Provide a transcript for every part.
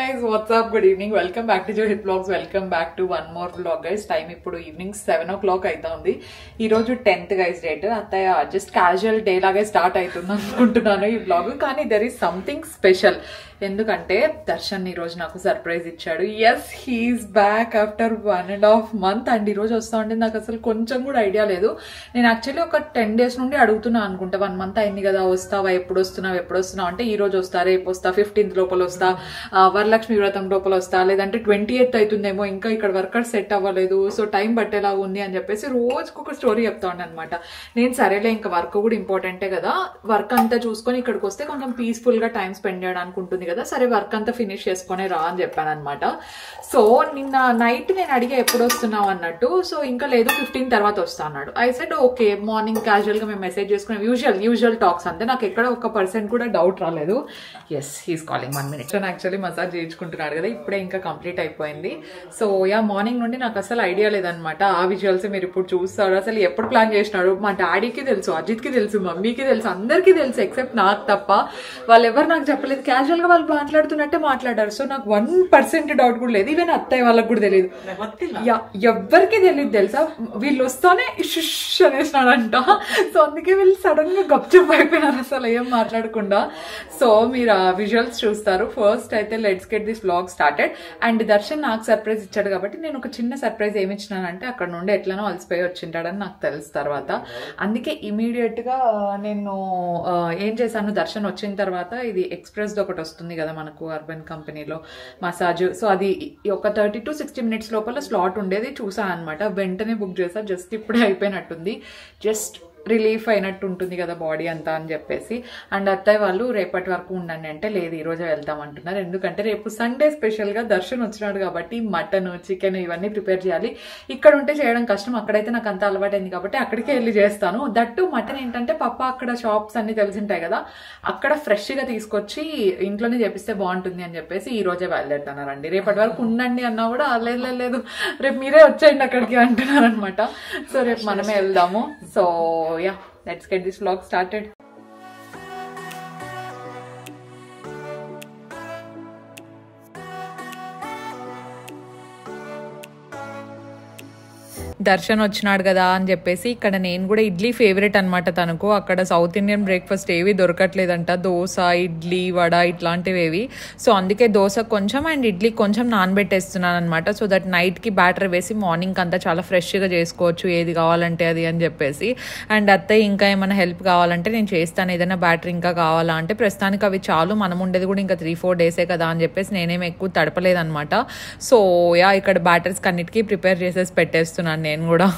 guys, what's up? Good evening. Welcome back to Johit Vlogs. Welcome back to one more vlog guys. Time ఇప్పుడు evening 7 o'clock అవుతుంది. ఈ రోజు 10th guys date. అత్తయ్య just casual day లాగే start అవుతుంది అనుకుంటున్నాను ఈ vlog. కానీ there is something special. ఎందుకంటే దర్శన్ ఈ రోజు నాకు సర్ప్రైజ్ ఇచ్చాడు. Yes he's back after 1.5 months and ఈ రోజు వస్తా ఉంటే నాకు అసలు కొంచెం కూడా ఐడియా లేదు. నేను యాక్చువల్లీ ఒక 10 days నుండి అడుగుతున్నా అనుకుంటా. 1 month అయింది కదా, వస్తావా, ఎప్పుడు వస్తున్నావు అంటే ఈ రోజు వస్తా, రేపు వస్తా, 15th లోపల వస్తా, వరలక్ష్మి వ్రతం లోపల వస్తా, లేదంటే 28th అవుతుందేమో, ఇంకా ఇక్కడ వర్కర్ సెట్ అవ్వలేదు, సో టైం బట్టేలా ఉంది అని చెప్పేసి రోజుకు ఒక స్టోరీ చెప్తా ఉండే అనమాట. నేను సరేలే, ఇంకా వర్క్ కూడా ఇంపార్టెంటే కదా, వర్క్ అంతా చూసుకొని ఇక్కడికి వస్తే కొంచెం పీస్ఫుల్ గా టైం స్పెండ్ చేయడానికి ఉంటుంది కదా, సరే వర్క్ అంతా ఫినిష్ చేసుకునే రా అని చెప్పాను అనమాట. సో నిన్న నైట్ నేను అడిగా ఎప్పుడు వస్తున్నావు అన్నట్టు. సో ఇంకా లేదు, 15 తర్వాత వస్తా అన్నాడు. I said okay. Morning casual గా మేము మెసేజ్ చేసుకున్నాం, యూజువల్ టాక్స్ అంతే. నాకు ఎక్కడ 1% కూడా డౌట్ రాలేదు. Yes he's calling 1 minute. Actually massage చేయించుకుంటున్నాడు కదా, ఇప్పుడే ఇంకా కంప్లీట్ అయిపోయింది. సో యా, మార్నింగ్ నుండి నాకు అసలు ఐడియా లేదనమాట. ఆ విజువల్స్ మీరు ఇప్పుడు చూస్తారు. అసలు ఎప్పుడు ప్లాన్ చేసినాడు మా డాడీకి తెలుసు, అజిత్ కి తెలుసు, మమ్మీకి తెలుసు, అందరికీ తెలుసు ఎక్సెప్ట్ నాకు తప్ప. వాళ్ళు ఎవరు నాకు చెప్పలేదు. క్యాజువల్ గా వాళ్ళు మాట్లాడుతున్నట్టే మాట్లాడారు. సో నాకు 1% డౌట్ కూడా లేదు. ఈవెన్ అత్తయ్య వాళ్ళకి కూడా తెలియదు, ఎవ్వరికి తెలియదు తెలుసా. వీళ్ళు వస్తానే షుష్ అనేసినాడంట. సో అందుకే వీళ్ళు సడన్ గా గప్చుప్ అయిపోయినారు అసలు ఏం మాట్లాడకుండా. సో మీరు ఆ విజువల్స్ చూస్తారు. ఫస్ట్ అయితే let's get this vlog started. And Darshan నాకు సర్ప్రైజ్ ఇచ్చాడు కాబట్టి నేను ఒక చిన్న సర్ప్రైజ్ ఏమి ఇచ్చినానంటే, అక్కడ నుండి ఎట్లనో అలసిపోయి వచ్చింటాడని నాకు తెలుసు తర్వాత. అందుకే ఇమీడియట్ గా నేను ఏం చేశాను, దర్శన్ వచ్చిన తర్వాత ఇది ఎక్స్ప్రెస్ ఒకటి వస్తుంది కదా మనకు అర్బన్ కంపెనీలో మసాజ్. సో అది ఒక 30 to 60 minutes లోపల స్లాట్ ఉండేది. చూసాను అనమాట, వెంటనే బుక్ చేసా. జస్ట్ ఇప్పుడే అయిపోయినట్టుంది. జస్ట్ రిలీఫ్ అయినట్టు ఉంటుంది కదా బాడీ అంతా అని చెప్పేసి. అండ్ అత్తయ్య వాళ్ళు రేపటి వరకు ఉండండి అంటే, లేదు ఈ రోజే వెళ్తాం అంటున్నారు. ఎందుకంటే రేపు సండే స్పెషల్ గా దర్శన్ వచ్చినాడు కాబట్టి మటన్, చికెన్ ఇవన్నీ ప్రిపేర్ చేయాలి. ఇక్కడ ఉంటే చేయడం కష్టం, అక్కడైతే నాకు అంత అలవాటైంది కాబట్టి అక్కడికే వెళ్ళి చేస్తాను. దట్టు మటన్ ఏంటంటే పప్ప అక్కడ షాప్స్ అన్ని తెలిసింటాయి కదా, అక్కడ ఫ్రెష్ గా తీసుకొచ్చి ఇంట్లోనే చేపిస్తే బాగుంటుంది అని చెప్పేసి ఈ రోజే బయలుదేరుతున్నారండి. రేపటి వరకు ఉండండి అన్నా కూడా లేదు రేపు మీరే వచ్చేయండి అక్కడికి అంటున్నారు అనమాట. సో రేపు మనమే వెళ్దాము. So yeah, let's get this vlog started. Darshan వచ్చినాడు కదా అని చెప్పేసి ఇక్కడ నేను కూడా ఇడ్లీ ఫేవరెట్ అనమాట తనకు. అక్కడ సౌత్ ఇండియన్ బ్రేక్ఫాస్ట్ ఏవి దొరకట్లేదంట, దోశ, ఇడ్లీ, వడ ఇట్లాంటివి ఏవి. సో అందుకే దోశ కొంచెం అండ్ ఇడ్లీ కొంచెం నానబెట్టేస్తున్నాను అనమాట. సో దట్ నైట్కి బ్యాటర్ వేసి మార్నింగ్ అంతా చాలా ఫ్రెష్గా చేసుకోవచ్చు ఏది కావాలంటే అది అని చెప్పేసి. అండ్ అత్తయ్య ఇంకా ఏమైనా హెల్ప్ కావాలంటే నేను చేస్తాను, ఏదైనా బ్యాటర్ ఇంకా కావాలా అంటే, ప్రస్తుతానికి అవి చాలు, మనం ఉండేది కూడా ఇంకా 3-4 డేసే కదా అని చెప్పేసి నేనేమి ఎక్కువ తడపలేదనమాట. సో యా, ఇక్కడ బ్యాటర్స్ అన్నిటికీ ప్రిపేర్ చేసేసి పెట్టేస్తున్నాను నేను కూడా.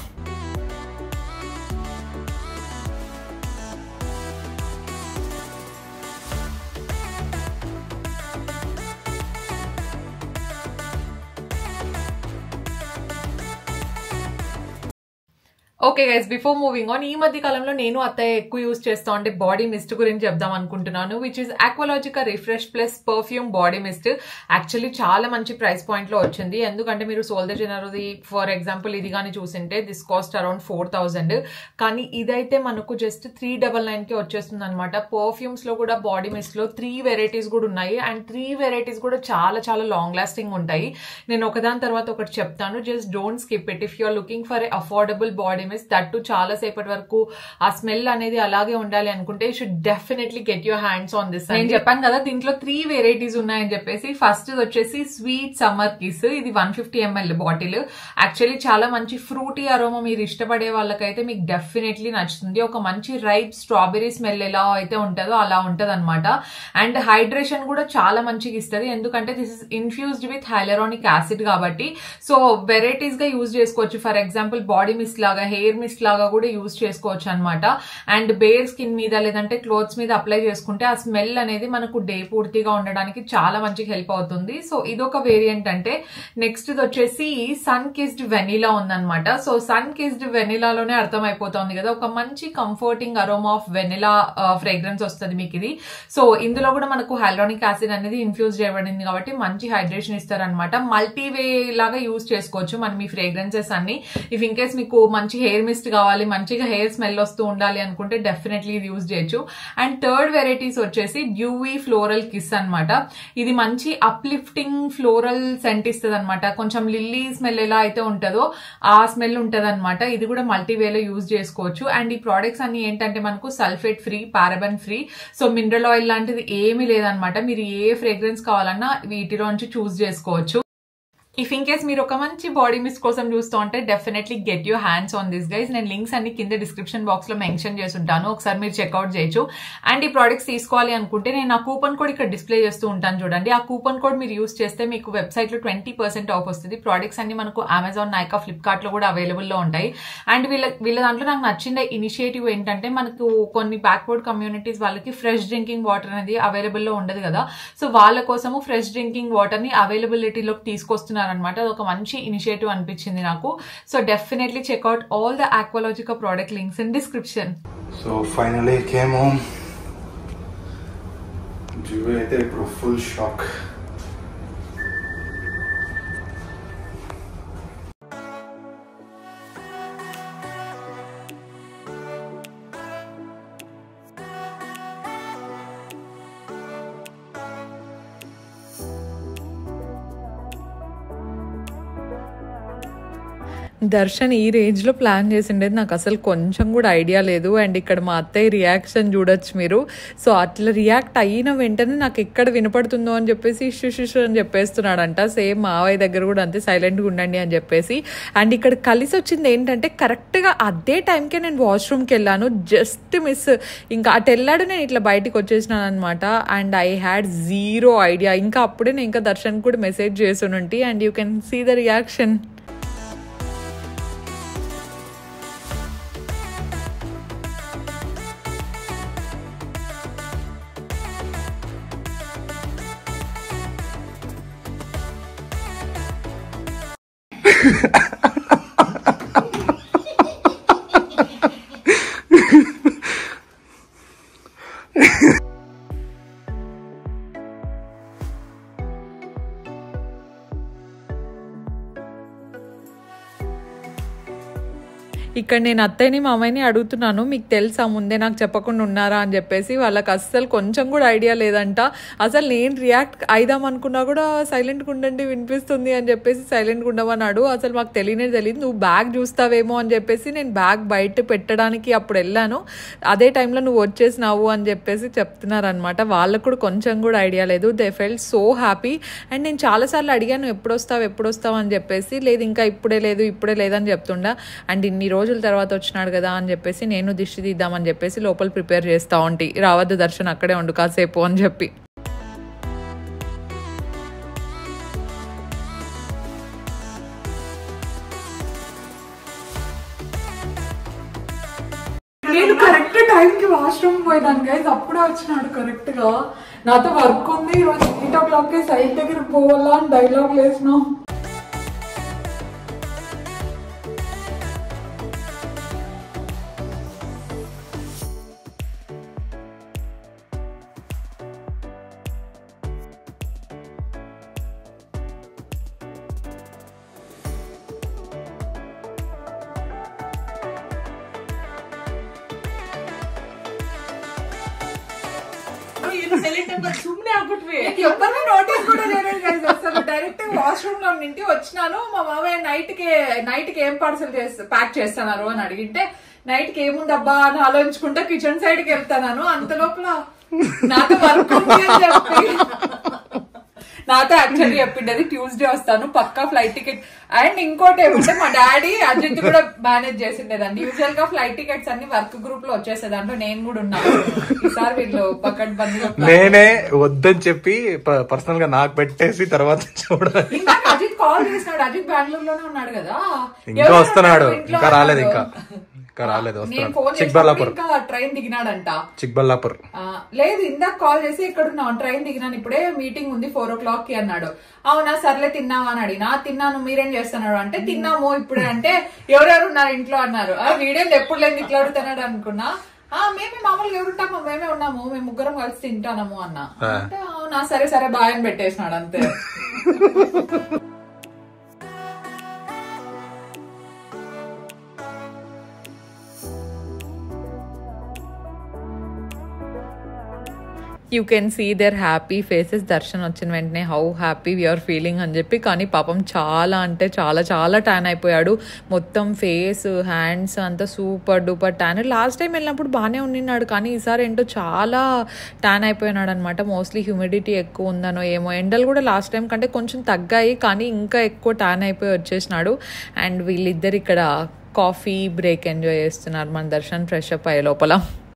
Okay guys, before moving on, ఈ మధ్య కాలంలో నేను అత్తయ్య ఎక్కువ యూజ్ చేస్తా ఉంటే బాడీ మిస్ట్ గురించి చెప్దాం అనుకుంటున్నాను, which is Aqualogica refresh plus perfume body mist. Actually చాలా మంచి ప్రైస్ పాయింట్ లో వచ్చింది. ఎందుకంటే మీరు Sol de Janeiro for example ఇది కానీ చూసింటే దిస్ కాస్ట్ అరౌండ్ 4000, కానీ ఇదైతే మనకు జస్ట్ 399 కి వచ్చేస్తుంది అనమాట. పర్ఫ్యూమ్స్ లో కూడా బాడీ మిస్ట్ లో 3 వెరైటీస్ కూడా ఉన్నాయి. అండ్ 3 వెరైటీస్ కూడా చాలా చాలా లాంగ్ లాస్టింగ్ ఉంటాయి. నేను ఒకదాని తర్వాత ఒకటి చెప్తాను, just don't skip it. If you are looking for a affordable body that చాలా సేపటి వరకు ఆ స్మెల్ అనేది అలాగే ఉండాలి అనుకుంటే you should definitely get your hands on this. నేను చెప్పాను కదా దీంట్లో 3 వెరైటీస్ ఉన్నాయని చెప్పేసి. ఫస్ట్ వచ్చేసి స్వీట్ సమ్మర్ కిస్. ఇది 150 ml బాటిల్. యాక్చువల్లీ చాలా మంచి ఫ్రూటీ అరోమా మీరు ఇష్టపడే వాళ్ళకైతే మీకు డెఫినెట్లీ నచ్చుతుంది. ఒక మంచి రైప్ స్ట్రాబెరీ స్మెల్ ఎలా అయితే ఉంటుందో అలా ఉంటది అనమాట. అండ్ హైడ్రేషన్ కూడా చాలా మంచిగా ఇస్తుంది, ఎందుకంటే this is infused with hyaluronic acid కాబట్టి. సో వెరైటీస్ గా యూజ్ చేసుకోవచ్చు. ఫర్ ఎగ్జాంపుల్ బాడీ మిస్ట్ లాగా, హెయిర్ మిస్ట్ లాగా కూడా యూజ్ చేసుకోవచ్చు అనమాట. అండ్ బేర్ స్కిన్ మీద లేదంటే క్లోత్స్ మీద అప్లై చేసుకుంటే ఆ స్మెల్ అనేది మనకు డే పూర్తిగా ఉండడానికి చాలా మంచిగా హెల్ప్ అవుతుంది. సో ఇదొక వేరియంట్. అంటే నెక్స్ట్ వచ్చేసి సన్ కిస్డ్ వెనిలా ఉందన్నమాట. సో సన్ కిస్డ్ వెనిలాలోనే అర్థమైపోతుంది కదా, ఒక మంచి comforting aroma of vanilla fragrance వస్తుంది మీకు ఇది. సో ఇందులో కూడా మనకు హైలరానిక్ యాసిడ్ అనేది ఇన్ఫ్యూజ్ చేయబడింది కాబట్టి మంచి హైడ్రేషన్ ఇస్తారనమాట. మల్టీవే లాగా యూజ్ చేసుకోవచ్చు మనం ఈ ఫ్రేగ్రెన్సెస్ అన్ని. ఇఫ్ ఇన్ కేస్ మీకు మంచి హెయిర్ మిస్ట్ కావాలి, మంచిగా హెయిర్ స్మెల్ వస్తూ ఉండాలి అనుకుంటే డెఫినెట్లీ ఇది యూజ్ చేయొచ్చు. అండ్ థర్డ్ వెరైటీస్ వచ్చేసి డ్యూవీ ఫ్లోరల్ కిస్ అనమాట. ఇది మంచి అప్లిఫ్టింగ్ ఫ్లోరల్ సెంట్ ఇస్తుంది అనమాట. కొంచెం లిల్లీ స్మెల్ ఎలా అయితే ఉంటుందో ఆ స్మెల్ ఉంటది అనమాట. ఇది కూడా మల్టీవేలో యూజ్ చేసుకోవచ్చు. అండ్ ఈ ప్రోడక్ట్స్ అన్ని ఏంటంటే మనకు sulphate free, paraben free, so mineral oil లాంటిది ఏమీ లేదనమాట. మీరు ఏ ఫ్రేగ్రెన్స్ కావాలన్నా వీటిలో నుంచి చూస్ చేసుకోవచ్చు. ఇఫ్ ఇన్ కేస్ మీరు ఒక మంచి బాడీ మిస్ట్ కోసం చూస్తూ ఉంటే definitely get your hands on this guys. నేను లింక్స్ అన్ని కింద డిస్క్రిప్షన్ బాక్స్ లో మెన్షన్ చేసి ఉంటాను, ఒకసారి మీరు చెక్అవుట్ చేయొచ్చు. అండ్ ఈ ప్రోడక్ట్స్ తీసుకోవాలి అనుకుంటే నేను ఆ కూపన్ కోడ్ ఇక్కడ డిస్ప్లే చేస్తూ ఉంటాను చూడండి. ఆ కూపన్ కోడ్ మీరు యూస్ చేస్తే మీకు వెబ్సైట్ లో 20% ఆఫ్ వస్తుంది. ప్రోడక్ట్స్ అన్ని మనకు అమెజాన్, నైకా, ఫ్లిప్కార్ట్ లో కూడా అవైలబుల్ లో ఉంటాయి. అండ్ వీళ్ళ దాంట్లో నాకు నచ్చిన ఇనిషియేటివ్ ఏంటంటే మనకు కొన్ని బ్యాక్వర్డ్ కమ్యూనిటీస్ వాళ్ళకి ఫ్రెష్ డ్రింకింగ్ వాటర్ అనేది అవైలబుల్ లో ఉండదు కదా, సో వాళ్ళ కోసము ఫ్రెష్ డ్రింకింగ్ వాటర్ ని అవైలబిలిటీలోకి తీసుకొస్తున్నారు అనమాట. అది ఒక మంచి ఇనిషియేటివ్ అనిపించింది నాకు. So definitely check out all the Aqualogica product links in description. So finally came home. జీవి అయితే ఇప్పుడు ఫుల్ షాక్. దర్శన్ ఈ రేంజ్ లో ప్లాన్ చేసిండేది నాకు అసలు కొంచెం కూడా ఐడియా లేదు. అండ్ ఇక్కడ మా అత్తయ్య రియాక్షన్ చూడొచ్చు మీరు. సో అట్లా రియాక్ట్ అయిన వెంటనే నాకు ఎక్కడ వినపడుతుందో అని చెప్పేసి ఇష్యూ అని చెప్పేస్తున్నాడంట. సేమ్ మావయ్య దగ్గర కూడా అంతే, సైలెంట్గా ఉండండి అని చెప్పేసి. అండ్ ఇక్కడ కలిసి వచ్చింది ఏంటంటే కరెక్ట్గా అదే టైంకే నేను వాష్రూమ్కి వెళ్ళాను, జస్ట్ మిస్. ఇంకా అటు వెళ్ళాడు, నేను ఇట్లా బయటికి వచ్చేసినాను అనమాట. And I had zero idea. ఇంకా అప్పుడే నేను ఇంకా దర్శన్ కూడా మెసేజ్ చేస్తునుంటి. And you can see the reaction. ఇక్కడ నేను అత్తయ్యని మామయ్యని అడుగుతున్నాను, మీకు తెలుసా ముందే నాకు చెప్పకుండా ఉన్నారా అని చెప్పేసి. వాళ్ళకి అస్సలు కొంచెం కూడా ఐడియా లేదంట. అసలు నేను రియాక్ట్ అయిదాం అనుకున్నా కూడా సైలెంట్గా ఉండండి వినిపిస్తుంది అని చెప్పేసి సైలెంట్గా ఉండమన్నాడు. అసలు మాకు తెలియదు. నువ్వు బ్యాగ్ చూస్తావేమో అని చెప్పేసి నేను బ్యాగ్ బయట పెట్టడానికి అప్పుడు వెళ్ళాను, అదే టైంలో నువ్వు వచ్చేసినావు అని చెప్పేసి చెప్తున్నారనమాట. వాళ్ళకు కూడా కొంచెం కూడా ఐడియా లేదు. They felt so happy. And నేను చాలాసార్లు అడిగాను ఎప్పుడు వస్తావు అని చెప్పేసి. లేదు ఇంకా ఇప్పుడే లేదని చెప్తుండా. అండ్ ఇన్ని రోజుల తర్వాత వచ్చినాడు కదా అని చెప్పేసి నేను దిష్టి తీద్దామని చెప్పేసి లోపల ప్రిపేర్ చేస్తా ఉంటి. రావద్దు దర్శన్, అక్కడే ఉండు కాసేపు అని చెప్పి. నేను కరెక్ట్ టైంకి వాష్రూమ్ పోయినాను గైస్, అప్పుడే వచ్చినాడు కరెక్ట్ గా. నాతో వర్క్ ఉంది ఈరోజు 8 o'clock సైట్ దగ్గరికి పోవాలా అని డైలాగ్ వేసినాం. సుమ్నే ಆಗ್ಬಿಟ್ವಿ, ఎవరిని నోటీస్ కూడా చేయలేదు గైస్. అసలు డైరెక్ట్ వాష్రూమ్ లో నుండి వచ్చినాను. మా మామయ్య నైట్ కి ఏం పార్సల్ ప్యాక్ చేస్తున్నారు అని అడిగింటే నైట్ కి ఏముందబ్బా అని ఆలోచించుకుంటా కిచెన్ సైడ్ కి వెళ్తాను. అంత లోపల నాతో వర్క్ ఉంది అని చెప్పి నాతో యాక్చువల్లీ చెప్పిండేది ట్యూస్డే వస్తాను పక్కా ఫ్లైట్ టికెట్. అండ్ ఇంకోటి ఏమంటే మా డాడీ అజిత్ కూడా మేనేజ్ చేసిండేదండి. యూజువల్ గా ఫ్లైట్ టికెట్స్ అన్ని వర్క్ గ్రూప్ లో వచ్చేసే దాంట్లో నేను కూడా ఉన్నాను. ఈసారి వీళ్ళు పక్కన బంద్ నేనే వద్దని చెప్పి పర్సనల్ గా నాకు పెట్టేసి తర్వాత చూడాలి. ఇంకా అజిత్ కాల్ చేసినాడు. అజిత్ బెంగళూరు లోనే ఉన్నాడు కదా, ఇంకా వస్తున్నాడు, ఇంకా రాలేదు. చిక్బల్లాపూర్ ట్రైన్ దిగినాడంట. చిక్బల్లాపూర్ లేదు ఇందాక కాల్ చేసి ఎక్కడున్నావు, ట్రైన్ దిగినాను ఇప్పుడే, మీటింగ్ ఉంది 4 o'clock కి అన్నాడు. అవునా సర్లే తిన్నావా అని అడిగినా. తిన్నాను, మీరేం చేస్తున్నాడు అంటే తిన్నాము ఇప్పుడే అంటే ఎవరెవరు ఉన్నారు ఇంట్లో అన్నారు. ఆ వీడియోలు ఎప్పుడు లేదు ఇట్లా అడుగుతున్నాడు అనుకున్నా. మేమే మామూలుగా ఎవరుంటామో మేమే ఉన్నాము, మేము ముగ్గురం కలిసి తింటాము అన్నా. అంటే అవునా సరే బాయ్ అని పెట్టేసినాడు అంతే. You can see their happy faces. Darshan వచ్చిన వెంటనే హౌ హ్యాపీ వీఆర్ ఫీలింగ్ అని చెప్పి. కానీ పాపం చాలా అంటే చాలా చాలా ట్యాన్ అయిపోయాడు. మొత్తం ఫేస్ హ్యాండ్స్ అంతా super duper tan. Last time వెళ్ళినప్పుడు బాగానే ఉండినాడు కానీ ఈసారి ఏంటో చాలా ట్యాన్ అయిపోయినాడు అనమాట. మోస్ట్లీ హ్యూమిడిటీ ఎక్కువ ఉందనో ఏమో. ఎండలు కూడా లాస్ట్ టైం కంటే కొంచెం తగ్గాయి కానీ ఇంకా ఎక్కువ ట్యాన్ అయిపోయి వచ్చేసినాడు. అండ్ వీళ్ళిద్దరు ఇక్కడ కాఫీ బ్రేక్ ఎంజాయ్ చేస్తున్నారు. మన దర్శన్ ఫ్రెష్ అప్ అయ్యే లోపల.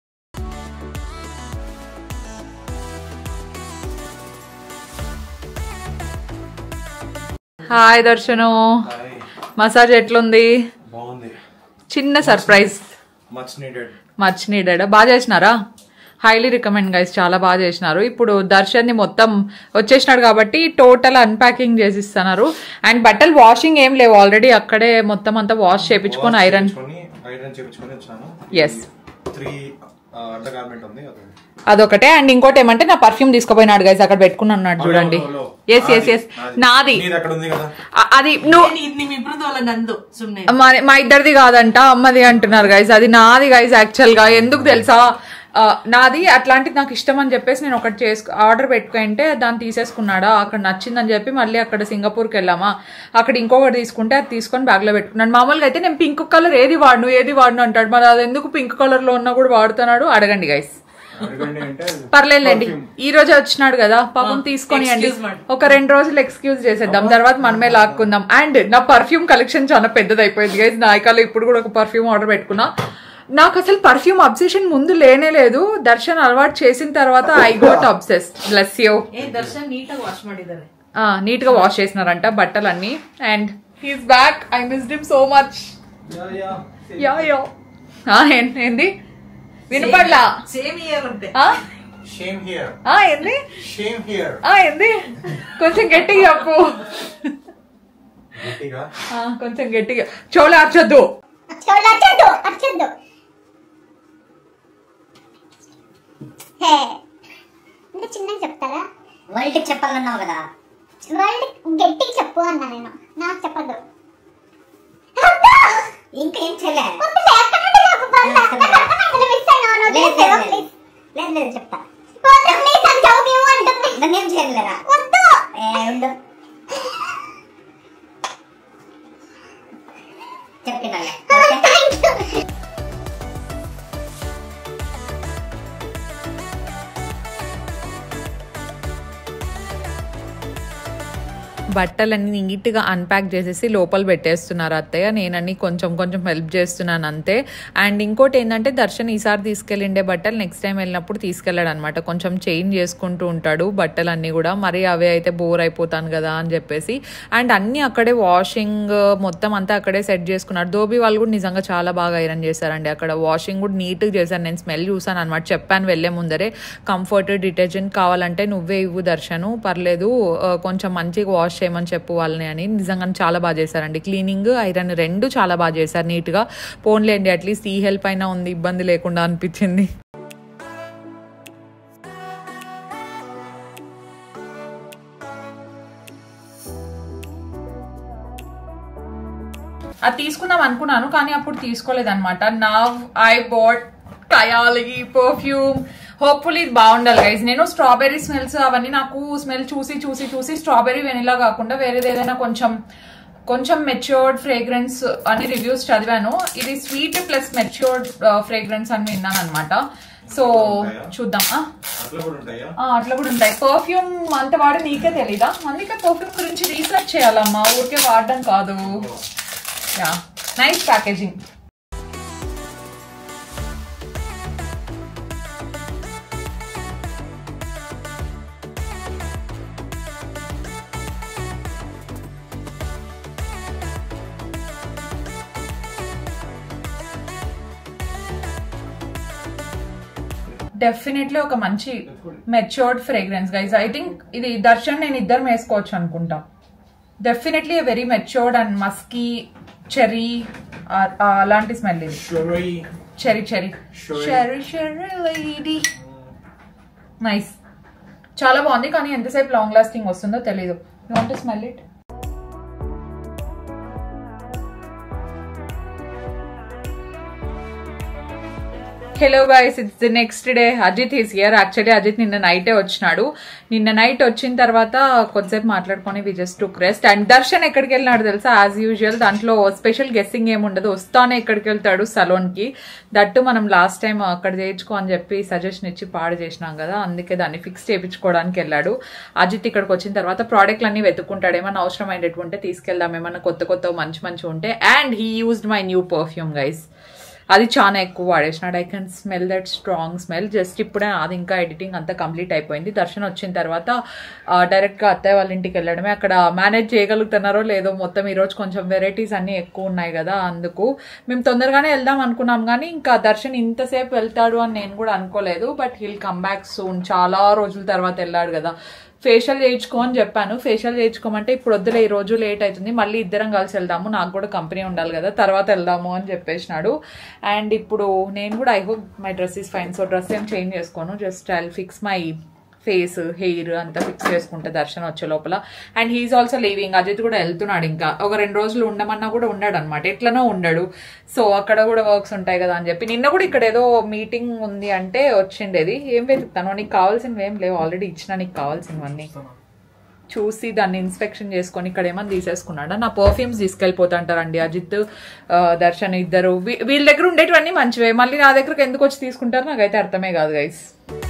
హాయ్ దర్శను, మసాజ్ ఎట్లుంది? చిన్న సర్ప్రైజ్, మచ్ నీడెడ్. బాగా చేసినారా? హైలీ రికమెండ్ గైస్, చాలా బాగా చేసినారు. ఇప్పుడు దర్శన్ని మొత్తం వచ్చేసినాడు కాబట్టి టోటల్ అన్ప్యాకింగ్ చేసిస్తున్నారు. అండ్ బట్టలు వాషింగ్ ఏం లేవు, ఆల్రెడీ అక్కడే మొత్తం అంతా వాష్ చేయించుకొని ఐరన్. ఎస్, అదొకటే. అండ్ ఇంకోటి ఏమంటే నా పర్ఫ్యూమ్ తీసుకుపోయినాడు గైస్, అక్కడ పెట్టుకుని అన్నాడు చూడండి. ఎస్ ఎస్ ఎస్, నాది అది. మా ఇద్దరిది కాదంట, అమ్మది అంటున్నారు గైస్. అది నాది గైస్ యాక్చువల్ గా. ఎందుకు తెలుసా, నాది అట్లాంటిది నాకు ఇష్టం అని చెప్పేసి నేను ఒకటి ఆర్డర్ పెట్టుకుంటే దాన్ని తీసేసుకున్నాడా. అక్కడ నచ్చిందని చెప్పి మళ్ళీ అక్కడ సింగపూర్కి వెళ్ళామా, అక్కడ ఇంకొకటి తీసుకుంటే అది తీసుకొని బ్యాగ్ లో పెట్టుకున్నాను. మామూలుగా అయితే నేను పింక్ కలర్ ఏది వాడను అంటాడు. మరి అది ఎందుకు పింక్ కలర్ లో ఉన్నా కూడా వాడుతున్నాడు? అడగండి గైస్. పర్లేదులేండి, ఈ రోజే వచ్చినాడు కదా పాపం, తీసుకొని అండి. ఒక 2 రోజులు ఎక్స్క్యూజ్ చేసేద్దాం, తర్వాత మనమే లాక్కుందాం. అండ్ నా పర్ఫ్యూమ్ కలెక్షన్ చాలా పెద్దది అయిపోయింది గైస్. నాయకాలో ఇప్పుడు కూడా ఒక పర్ఫ్యూమ్ ఆర్డర్ పెట్టుకున్నా. నాకు అసలు పర్ఫ్యూమ్ అబ్సెషన్ ముందు లేనే లేదు. దర్శన్ అలవాటు చేసిన తర్వాత I got obsessed. Bless you. Neat గా వాష్ చేసినారంట బట్టలన్నీ. And he's back. I missed him so much. ఏంది వినపడలా? ఏంది కొంచెం గట్టిగా చెప్పు. కొంచెం గట్టిగా. చెవులు అర్చొద్దు. చిన్నగా చెప్తారా? వరల్డ్ చెప్పాలన్నావు కదా, వరల్డ్ గట్టిగా చెప్పు అన్నా నేను. నాకు చెప్పద్దు. ఇంకేం చేయలేదు చెప్తా. నన్నేం చేయలేరా? ఉండు చెప్పినా. బట్టలన్నీ నీట్గా అన్ప్యాక్ చేసేసి లోపల పెట్టేస్తున్నారు అత్తయ్య. నేనన్నీ కొంచెం కొంచెం హెల్ప్ చేస్తున్నాను అంతే. అండ్ ఇంకోటి ఏంటంటే దర్శన్ ఈసారి తీసుకెళ్ళిండే బట్టలు నెక్స్ట్ టైం వెళ్ళినప్పుడు తీసుకెళ్ళాడు అనమాట. కొంచెం చేంజ్ చేసుకుంటూ ఉంటాడు బట్టలన్నీ కూడా. మరి అవే అయితే బోర్ అయిపోతాను కదా అని చెప్పేసి. అండ్ అన్నీ అక్కడే వాషింగ్ మొత్తం అంతా అక్కడే సెట్ చేసుకున్నాడు. ధోబీ వాళ్ళు కూడా నిజంగా చాలా బాగా ఐరన్ చేశారండి. అక్కడ వాషింగ్ కూడా నీట్గా చేశారు. నేను స్మెల్ చూసాను అనమాట. చెప్పాను వెళ్ళే ముందరే, కంఫర్ట్ డిటర్జెంట్ కావాలంటే నువ్వే ఇవ్వు దర్శను, పర్లేదు కొంచెం మంచిగా వాష్ చేయమని చెప్పు వాళ్ళని అని. నిజంగా చాలా బాగా చేశారండి. క్లీనింగ్ ఐరన్ రెండు చాలా బాగా చేశారు నీట్గా. పోన్లేండి అట్లీస్ట్ ఈ హెల్ప్ అయినా ఉంది, ఇబ్బంది లేకుండా అనిపించింది. అది తీసుకుందాం అనుకున్నాను కానీ అప్పుడు తీసుకోలేదన్నమాట. Now I bought Kayali perfume. Hopefully ఇది బాగుండాలి గైజ్. నేను స్ట్రాబెర్రీ స్మెల్స్ అవన్నీ నాకు స్మెల్ చూసి చూసి చూసి స్ట్రాబెర్రీ వెనిలా కాకుండా వేరేది ఏదైనా కొంచెం మెచ్యూర్డ్ ఫ్రేగ్రెన్స్ అని రివ్యూస్ చదివాను. ఇది స్వీట్ ప్లస్ మెచ్యూర్డ్ ఫ్రేగ్రెన్స్ అని విన్నాను అనమాట. సో చూద్దాం. అట్లా కూడా ఉంటాయి. పర్ఫ్యూమ్ అంత వాడి నీకే తెలీదా? అందుకే పర్ఫ్యూమ్ గురించి రీసెర్చ్ చేయాలమ్మా, ఊరికే వాడడం కాదు. Yeah, nice packaging. డెఫినెట్లీ ఒక మంచి matured fragrance guys. I think ఇది దర్శన్ నేను ఇద్దరం వేసుకోవచ్చు అనుకుంటా. Definitely very matured and musky cherry అలాంటి స్మెల్ ఇది. చెరీ నైస్, చాలా బాగుంది. కానీ ఎంతసేపు లాంగ్ లాస్టింగ్ వస్తుందో తెలీదు. You want to smell it? Hello guys, it's the next day. Ajit is here. Actually Ajit నిన్న నైటే వచ్చినాడు. నిన్న నైట్ వచ్చిన తర్వాత కొద్దిసేపు మాట్లాడుకొని we just took rest. And Darshan ఎక్కడికి వెళ్ళినాడు తెలుసా? యాజ్ యూజువల్ దాంట్లో స్పెషల్ గెస్సింగ్ ఏమి ఉండదు, వస్తానే ఎక్కడికి వెళ్తాడు సలోన్ కి. దట్టు మనం లాస్ట్ టైం అక్కడ చేయించుకో అని చెప్పి సజెషన్ ఇచ్చి పాడు చేసినాం కదా, అందుకే దాన్ని ఫిక్స్ చేయించుకోవడానికి వెళ్ళాడు. అజిత్ ఇక్కడికి వచ్చిన తర్వాత ప్రోడక్ట్లు అన్ని వెతుక్కుంటాడు, ఏమన్నా అవసరమైనటువంటి ఉంటే తీసుకెళ్దాం, ఏమన్నా కొత్త కొత్త మంచి ఉంటే. And he used my new perfume guys. అది చాలా ఎక్కువ వాడేసినాడు. I can smell that strong smell. Just ఇప్పుడే అది ఇంకా ఎడిటింగ్ అంతా కంప్లీట్ అయిపోయింది. దర్శనం వచ్చిన తర్వాత డైరెక్ట్గా అత్తయ్య వాళ్ళ ఇంటికి వెళ్ళడమే. అక్కడ మేనేజ్ చేయగలుగుతున్నారో లేదో, మొత్తం ఈరోజు కొంచెం వెరైటీస్ అన్నీ ఎక్కువ ఉన్నాయి కదా, అందుకు మేము తొందరగానే వెళ్దాం అనుకున్నాం. కానీ ఇంకా దర్శన్ ఇంతసేపు వెళ్తాడు అని నేను కూడా అనుకోలేదు. But he'll come back soon. చాలా రోజుల తర్వాత వెళ్ళాడు కదా. ఫేషియల్ చేయించుకో అని చెప్పాను. ఫేషియల్ చేయించుకోమంటే ఇప్పుడు వద్దులే, ఈ రోజు లేట్ అవుతుంది, మళ్ళీ ఇద్దరం కలిసి వెళ్దాము, నాకు కూడా కంపెనీ ఉండాలి కదా, తర్వాత వెళ్దాము అని చెప్పేసినాడు. అండ్ ఇప్పుడు నేను కూడా I hope my dress is fine. So dress ఏం చేంజ్ చేసుకోను, just I fix my face hair అంతా ఫిక్స్ చేసుకుంటే దర్శనం వచ్చే లోపల. And he's also leaving. Ajit కూడా వెళ్తున్నాడు. ఇంకా ఒక 2 రోజులు ఉండమన్నా కూడా ఉండడు అనమాట, ఎట్లనో ఉండడు. సో అక్కడ కూడా వర్క్స్ ఉంటాయి కదా అని చెప్పి నిన్న కూడా ఇక్కడ ఏదో మీటింగ్ ఉంది అంటే వచ్చిండేది. ఏం వెతుకుతాను, నీకు కావాల్సినవి ఏం లేవు, ఆల్రెడీ ఇచ్చిన నీకు కావాల్సినవన్నీ చూసి దాన్ని ఇన్స్పెక్షన్ చేసుకొని ఇక్కడ ఏమన్నా తీసేసుకున్నాడా. నా పర్ఫ్యూమ్స్ తీసుకెళ్ళిపోతుంటారండి అజిత్ దర్శన్ ఇద్దరు. వీళ్ళ దగ్గర ఉండేటివన్నీ మంచివే, మళ్ళీ నా దగ్గరకు ఎందుకు వచ్చి తీసుకుంటారు నాకైతే అర్థమే కాదు గైస్.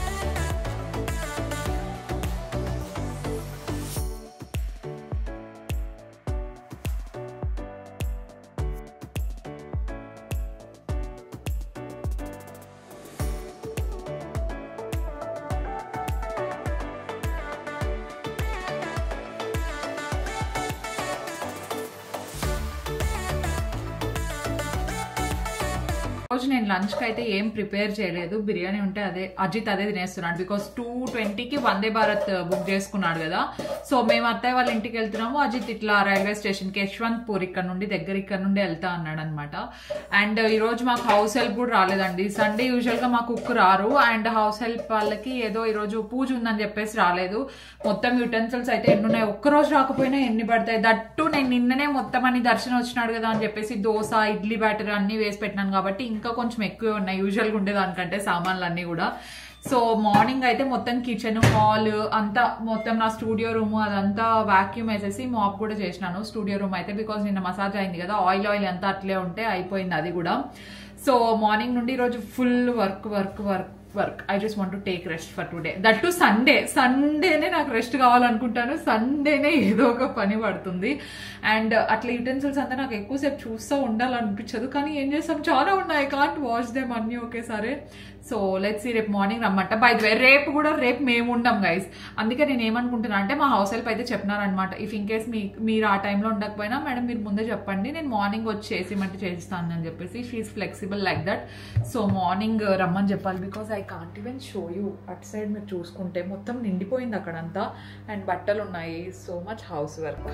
రోజు నేను లంచ్ కి అయితే ఏం ప్రిపేర్ చేయలేదు. బిర్యానీ ఉంటే అజిత్ అదే తినేస్తున్నాడు. బికాస్ 2:20కి వందే భారత్ బుక్ చేసుకున్నాడు కదా. సో మేము అత్తయ్య వాళ్ళ ఇంటికి వెళ్తున్నాము. అజిత్ ఇట్లా రైల్వే స్టేషన్ కి యశ్వంత్పూర్ ఇక్కడ నుండి వెళ్తా అన్నాడు అనమాట. అండ్ ఈ రోజు మాకు హౌస్ హెల్ప్ కూడా రాలేదండి. సండే యూజువల్ గా మా కుక్ రారు. అండ్ హౌస్ హెల్ప్ వాళ్ళకి ఏదో ఈ రోజు పూజ ఉందని చెప్పేసి రాలేదు. మొత్తం యూటెన్సిల్స్ అయితే ఎన్ని ఉన్నాయి, ఒక్కరోజు రాకపోయినా ఎన్ని పడతాయి. దట్టు నేను నిన్ననే మొత్తం అని దర్శనం వచ్చినాడు కదా అని చెప్పేసి దోశ ఇడ్లీ బ్యాటర్ అన్ని వేసి పెట్టినాను కాబట్టి ఇంకా కొంచెం ఎక్కువే ఉన్నాయి యూజువల్గా ఉండేదానికంటే సామాన్లు అన్ని కూడా. సో మార్నింగ్ అయితే మొత్తం కిచెన్ హాల్ అంతా మొత్తం నా స్టూడియో రూమ్ అదంతా వాక్యూమ్ వేసేసి మాప్ కూడా చేసినాను స్టూడియో రూమ్ అయితే. బికాస్ నిన్న మసాజ్ అయింది కదా, ఆయిల్ అంతా అట్లే ఉంటే అయిపోయింది అది కూడా. సో మార్నింగ్ నుండి ఈరోజు full work. I just want to take rest for today. That to సండేనే నాకు రెస్ట్ కావాలనుకుంటాను. సండేనే ఏదో ఒక పని పడుతుంది. అండ్ అట్లా యూటెన్సిల్స్ అంతా నాకు ఎక్కువసేపు చూస్తూ ఉండాలనిపించదు. కానీ ఏం చేస్తాం, చాలా ఉన్నాయి, కాంట్ వాష్ దేమ్ అన్ని ఒకేసారి. సో లెట్స్ సీ రేపు మార్నింగ్ రమ్మంట. బై ది వే రేపు మేము ఉండం గైస్. అందుకే నేను ఏమనుకుంటున్నా అంటే మా హౌస్ హెల్ప్ అయితే చెప్పినారనమాట, ఇఫ్ ఇన్ కేస్ మీరు ఆ టైంలో ఉండకపోయినా మేడం మీరు ముందే చెప్పండి, నేను మార్నింగ్ వచ్చి చేసిమంటే చేస్తాను అని చెప్పేసి. She is flexible like that. So morning రమ్మని చెప్పాలి. Because I can't even show you. అటు సైడ్ మీరు చూసుకుంటే మొత్తం నిండిపోయింది అక్కడంతా. అండ్ బట్టలు ఉన్నాయి, సో మచ్ హౌస్ వర్క్.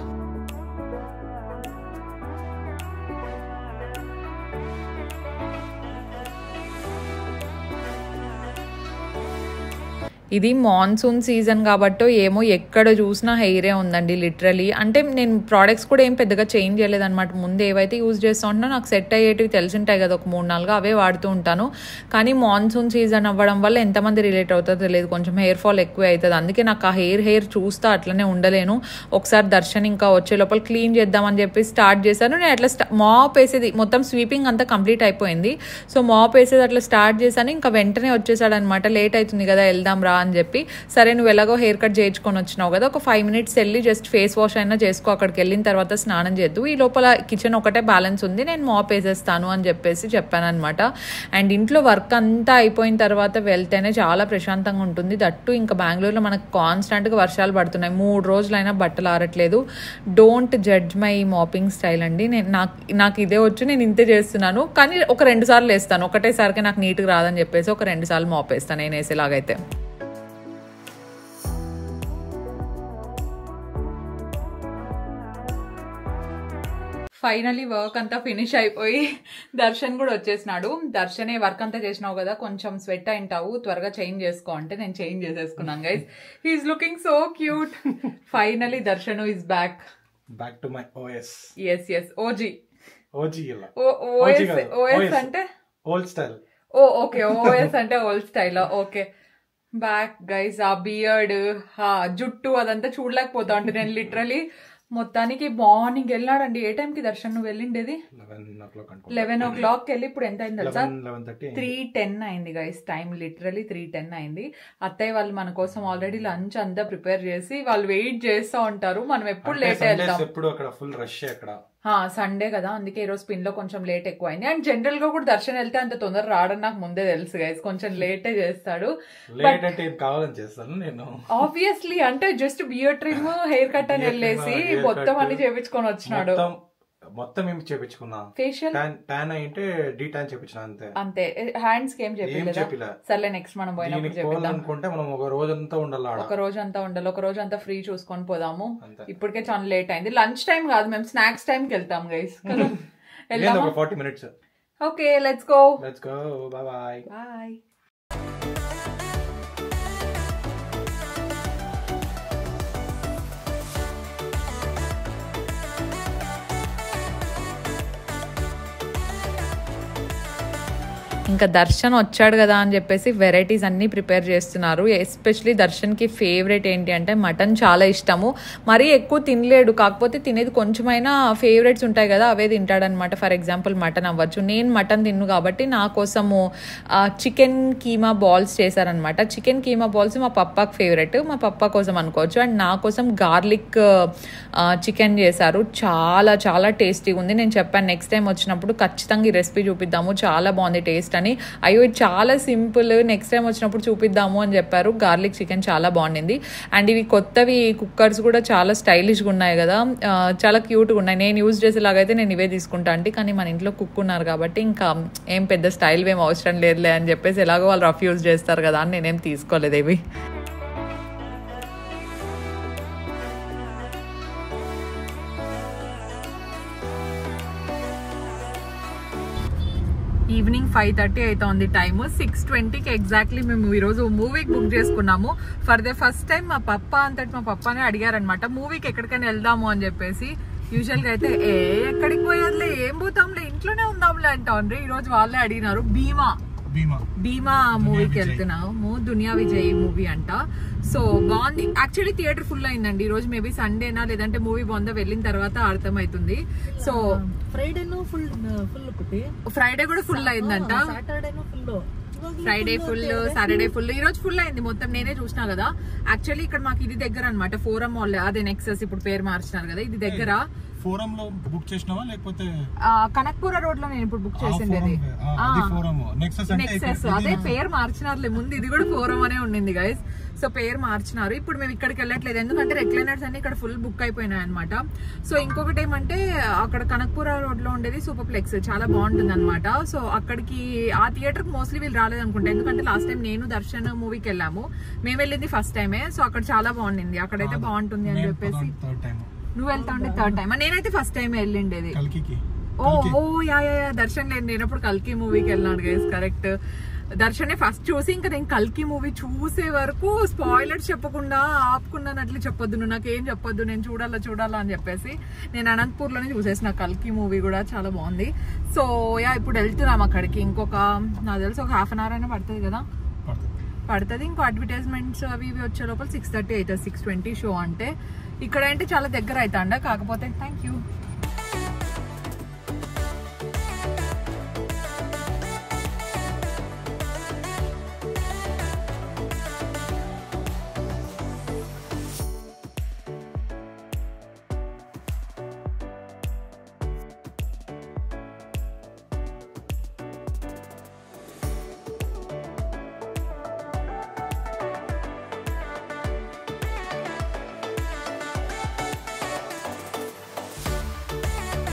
ఇది మాన్సూన్ సీజన్ కాబట్టి ఏమో ఎక్కడ చూసినా హెయిరే ఉందండి లిటరలీ. అంటే నేను ప్రోడక్ట్స్ కూడా ఏం పెద్దగా చేంజ్ చేయలేదన్నమాట. ముందు ఏవైతే యూజ్ చేస్తూ ఉంటున్నా నాకు సెట్ అయ్యేటివి తెలిసింటాయి కదా, ఒక 3-4 అవే వాడుతూ ఉంటాను. కానీ మాన్సూన్ సీజన్ అవ్వడం వల్ల ఎంతమంది రిలేట్ అవుతుందో తెలియదు, కొంచెం హెయిర్ ఫాల్ ఎక్కువ అవుతుంది. అందుకే నాకు ఆ హెయిర్ చూస్తా అట్లనే ఉండలేను. ఒకసారి దర్శన్ ఇంకా వచ్చే లోపల క్లీన్ చేద్దామని చెప్పి స్టార్ట్ చేశాను. నేను అట్లా మాప్ వేసేది మొత్తం స్వీపింగ్ అంతా కంప్లీట్ అయిపోయింది. సో మాప్ వేసేది అట్లా స్టార్ట్ చేశాను. ఇంకా వెంటనే వచ్చేసాడు అనమాట. లేట్ అవుతుంది కదా వెళ్దాం రా అని చెప్పి. సరే నువ్వు ఎలాగో హెయిర్ కట్ చేయించుకొని వచ్చినావు కదా, ఒక 5 minutes వెళ్ళి జస్ట్ ఫేస్ వాష్ అయినా చేసుకో, అక్కడికి వెళ్ళిన తర్వాత స్నానం చేద్దు, ఈ లోపల కిచెన్ ఒకటే బ్యాలెన్స్ ఉంది, నేను మాప్ వేసేస్తాను అని చెప్పేసి చెప్పాను అనమాట. అండ్ ఇంట్లో వర్క్ అంతా అయిపోయిన తర్వాత వెళ్తేనే చాలా ప్రశాంతంగా ఉంటుంది. దట్టు ఇంకా బెంగళూరులో మనకు కాన్స్టెంట్గా వర్షాలు పడుతున్నాయి, 3 రోజులైనా బట్టలు ఆరట్లేదు. Don't judge my mopping style అండి. నాకు ఇదే వచ్చు, నేను ఇంతే చేస్తున్నాను. కానీ ఒక 2 సార్లు వేస్తాను, ఒకటేసారికి నాకు నీట్గా రాదని చెప్పేసి ఒక 2 సార్లు మాప్ వేస్తాను నేను వేసేలాగైతే. ఫైనలీ వర్క్ అంతా ఫినిష్ అయిపోయి దర్శన్ కూడా వచ్చేసినాడు. దర్శనే వర్క్ అంతా చేసినావు కదా, కొంచెం స్వెట్ అయింటావు, త్వరగా చేంజ్ చేసుకో అంటే నేను చేంజ్ చేసేసుకున్నాను guys. He is looking so cute. Finally Darshan is back to my OS. Yes OG OG OS అంటే old style. Oh okay OS అంటే old style. Okay back guys ఆ బియర్డ్ జుట్టు అదంతా చూడలేకపోతా అంటే నేను లిటరలీ మొత్తానికి మార్నింగ్ వెళ్ళాడండి. ఏ టైంకి దర్శన్ నువ్వు వెళ్ళిండేది? 11 o'clock వెళ్ళి ఇప్పుడు ఎంత అయింది తెలుసా? 3:10 అయింది గైస్. టైం లిటరలీ 3:10 అయింది. అత్తయ్య వాళ్ళు మన కోసం ఆల్రెడీ లంచ్ అంతా ప్రిపేర్ చేసి వాళ్ళు వెయిట్ చేస్తూ ఉంటారు. మనం ఎప్పుడు లేట్ వెళ్తాం, సండే కదా, అందుకే ఈరోజు స్పిన్ లో కొంచెం లేట్ ఎక్కువ అయింది. అండ్ జనరల్ గా కూడా దర్శన్ వెళ్తే అంత తొందర రావడం నాకు ముందే తెలుసు గైస్, కొంచెం లేటే చేస్తాడు. ఆబ్వియస్లీ అంటే just beard trim hair cut అని వెళ్ళేసి మొత్తం అన్ని చేపించుకొని వచ్చినాడు. మొత్తం ఏం చేపించుకున్నా, ఫేషియల్ ట్యాన్ అయితే డీటాన్ చేపించిన అంతే. హ్యాండ్స్ కి ఏం చెప్పలేదు. సర్లే నెక్స్ట్ మనం పోయినప్పుడు చేపిద్దాం. మనం ఒక రోజంతా ఉండాలి, ఒక రోజు అంతా ఫ్రీ చూసుకొని పోదాము. ఇప్పటికే చాలా లేట్ అయింది. లంచ్ టైం కాదు, మేము స్నాక్స్ టైం కి వెళ్తాం guys. 40 minutes. Okay let's go. Bye. ఇంకా దర్శన్ వచ్చాడు కదా అని చెప్పేసి వెరైటీస్ అన్నీ ప్రిపేర్ చేస్తున్నారు. ఎస్పెషలీ దర్శన్కి ఫేవరెట్ ఏంటి అంటే మటన్ చాలా ఇష్టము. మరీ ఎక్కువ తినలేడు, కాకపోతే తినేది కొంచెమైనా ఫేవరెట్స్ ఉంటాయి కదా, అవే తింటాడనమాట. ఫర్ ఎగ్జాంపుల్ మటన్ అవ్వచ్చు. నేను మటన్ తిన్ను కాబట్టి నా కోసము చికెన్ కీమా బాల్స్ చేశారనమాట. చికెన్ కీమా బాల్స్ మా పప్పాకి ఫేవరెట్, మా పప్పా కోసం అనుకోవచ్చు. అండ్ నా కోసం గార్లిక్ చికెన్ చేశారు. చాలా చాలా టేస్టీగా ఉంది. నేను చెప్పాను నెక్స్ట్ టైం వచ్చినప్పుడు ఖచ్చితంగా ఈ రెసిపీ చూపిద్దాము, చాలా బాగుంది టేస్ట్ అని. అయ్యో ఇది చాలా సింపుల్, నెక్స్ట్ టైం వచ్చినప్పుడు చూపిద్దాము అని చెప్పారు. గార్లిక్ చికెన్ చాలా బాగుండింది. అండ్ ఇవి కొత్తవి కుక్కర్స్ కూడా చాలా స్టైలిష్గా ఉన్నాయి కదా, చాలా క్యూట్గా ఉన్నాయి. నేను యూజ్ చేసేలాగైతే నేను ఇవే తీసుకుంటా అంటే, కానీ మన ఇంట్లో కుక్ ఉన్నారు కాబట్టి ఇంకా ఏం పెద్ద స్టైల్ ఏం అవసరం లేదులే అని చెప్పేసి ఎలాగో వాళ్ళు రఫ్ యూజ్ చేస్తారు కదా అని నేనేం తీసుకోలేదు ఇవి. ఈవినింగ్ 5:30 అవుతుంది టైమ్. 6:20కి ఎగ్జాక్ట్లీ మేము ఈరోజు మూవీకి బుక్ చేసుకున్నాము. ఫర్ ద ఫస్ట్ టైం మా పప్పానే అడిగారనమాట మూవీకి ఎక్కడికైనా వెళ్దాము అని చెప్పేసి. యూజువల్ గా అయితే ఎక్కడికి పోయేదిలే, ఏం పోతాంలే, ఇంట్లోనే ఉందాంలే అంటాం. ఈ రోజు వాళ్ళే అడిగినారు భీమా మూవీకి వెళ్తున్నాము, దునియా విజయ్ మూవీ అంట. సో బాగుంది. యాక్చువల్లీ థియేటర్ ఫుల్ అయిందండి ఈ రోజు. మేబీ సండేనా లేదంటే మూవీ బాగుందా వెళ్ళిన తర్వాత అర్థమవుతుంది. సో ఫ్రైడే కూడా ఫుల్ అయిందంట. ఫ్రైడే ఫుల్, సాటర్డే ఫుల్, ఈ రోజు ఫుల్ అయింది మొత్తం. నేనే చూసినా కదా. యాక్చువల్లీ ఇక్కడ మాకు ఇది దగ్గర అనమాట, ఫోరం మాల్, అదే నెక్సస్, ఇప్పుడు పేరు మార్చినారు కదా, ఇది దగ్గర. ఫోరం లో బుక్ చేసినావా లేకపోతే కనక్పూర రోడ్ లో నేను ఇప్పుడు బుక్ చేసింది. నెక్సస్ అదే పేరు మార్చినారులే, ముందు ఇది కూడా ఫోరం అనే ఉండింది గైస్. సో పేరు మార్చినారు. ఇప్పుడు మేము ఇక్కడికి వెళ్ళట్లేదు ఎందుకంటే రెక్లైనర్స్ అన్ని ఇక్కడ ఫుల్ బుక్ అయిపోయినాయి అనమాట. సో ఇంకొకటి ఏమంటే అక్కడ కనక్పూర రోడ్ లో ఉండేది సూపర్ప్లెక్స్, చాలా బాగుంటుంది అనమాట. సో అక్కడికి ఆ థియేటర్ కి మోస్ట్లీ వీళ్ళు రాలేదు అనుకుంటా, ఎందుకంటే లాస్ట్ టైం నేను దర్శన్ మూవీకి వెళ్ళాము, మేము వెళ్ళింది ఫస్ట్ టైమే. సో అక్కడ చాలా బాగుండింది, అక్కడైతే బాగుంటుంది అని చెప్పేసి. నువ్వు వెళ్తా ఉంటే థర్డ్ టైం, నేనైతే ఫస్ట్ టైం వెళ్ళిండేది. ఓ యా దర్శన్ లేనప్పుడు కల్కి మూవీకి వెళ్ళినాడు గైస్, కరెక్ట్. దర్శనే ఫస్ట్ చూసి ఇంకా నేను కల్కి మూవీ చూసే వరకు స్పాయిలర్స్ చెప్పకుండా ఆపుకున్నానట్లు చెప్పొద్దు, నువ్వు నాకేం చెప్పొద్దు, నేను చూడాలా అని చెప్పేసి నేను అనంతపూర్ లోనే చూసేసిన కల్కి మూవీ కూడా చాలా బాగుంది. సో యా ఇప్పుడు వెళ్తున్నాం అక్కడికి. ఇంకొక నాకు తెలిసి ఒక హాఫ్ అన్ అవర్ అయినా పడుతుంది కదా, పడుతుంది. ఇంకో అడ్వర్టైజ్మెంట్స్ అవి ఇవి వచ్చే లోపల 6:30 అవుతుంది. 6:20 షో అంటే ఇక్కడ అంటే చాలా దగ్గర అవుతాండ, కాకపోతే థ్యాంక్ యూ